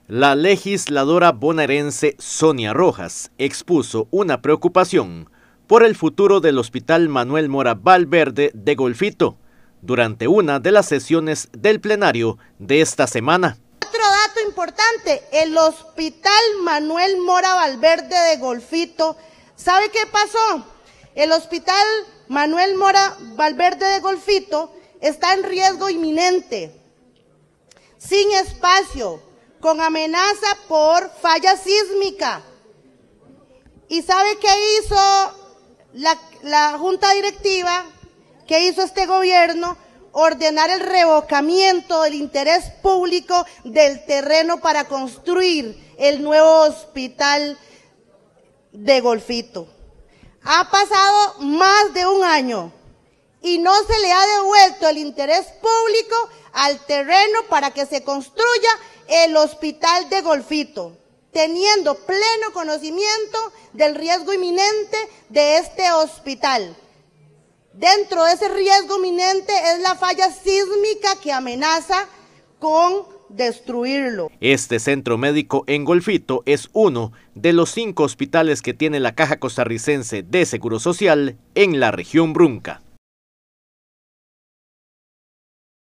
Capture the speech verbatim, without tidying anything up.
La legisladora bonaerense Sonia Rojas expuso una preocupación por el futuro del Hospital Manuel Mora Valverde de Golfito durante una de las sesiones del plenario de esta semana. Otro dato importante, el Hospital Manuel Mora Valverde de Golfito, ¿sabe qué pasó? El Hospital Manuel Mora Valverde de Golfito está en riesgo inminente, sin espacio, con amenaza por falla sísmica. ¿Y sabe qué hizo la, la Junta Directiva? ¿Qué hizo este gobierno? Ordenar el revocamiento del interés público del terreno para construir el nuevo hospital de Golfito. Ha pasado más de un año y no se le ha devuelto el interés público al terreno para que se construya el hospital de Golfito, teniendo pleno conocimiento del riesgo inminente de este hospital. Dentro de ese riesgo inminente es la falla sísmica que amenaza con destruirlo. Este centro médico en Golfito es uno de los cinco hospitales que tiene la Caja Costarricense de Seguro Social en la región Brunca.